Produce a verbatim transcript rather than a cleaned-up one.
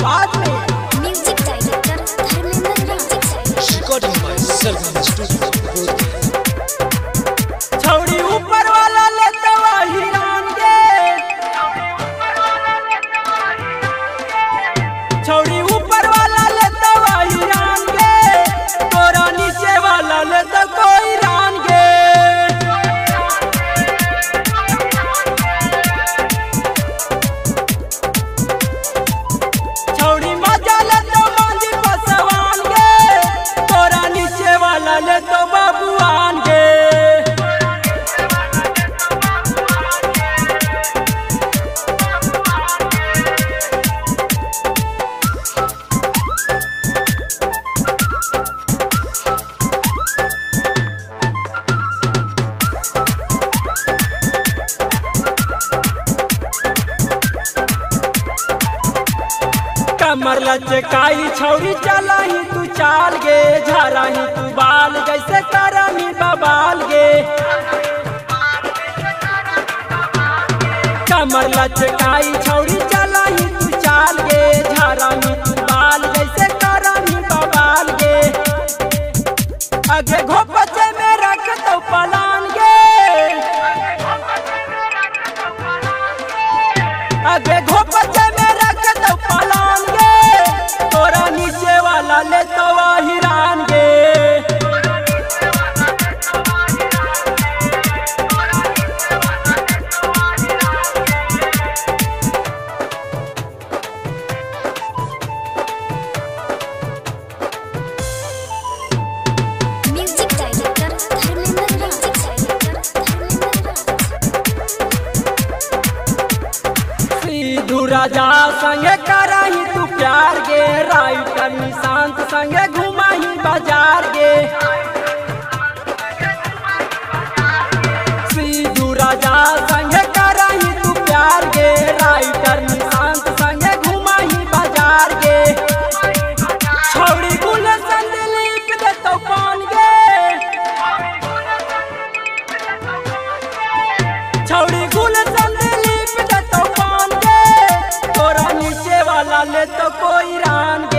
आवाज में। Music director Dharmendra Raj. Recording by Sargam studio. छौड़ी ऊपर वाला ले तो हिरान गे, छौड़ी ऊपर वाला ले तो हिरान गे, तोरा नीचे वाला ले तो कोई रान गे। छौड़ी मजा ले तो मांझी पसवान गे, तोरा नीचे वाला ले तो बाबूआन गे। कमर लचकाई छौड़ी चला ही तू चाल गे, झारा ही तू बाल जैसे करमी बबाल गे। कमर लचकाई छौड़ी चला ही तू चाल गे, झारा ही तू बाल जैसे करमी बबाल गे। आगे घोपचे में रख तो पलान गे, आगे घोपचे में रख तो पलान गे, तोरा नीचे वाला ले तो हिरान गे। Music director Dharmendra Raj. सिद्धू राजा संगे कराही तू प्यार गे, राइटर निशांत संगे घुमाही बाजार गे। सिद्धू राजा संगे कराही तू प्यार गे, राइटर निशांत संगे घुमाही बाजार गे। छौड़ी गुलशन दिलीप दे तो पान गे, छौड़ी गुलशन दिलीप दे तो पान गे, तोरा नीचे वाला ले तो कोई रान गे।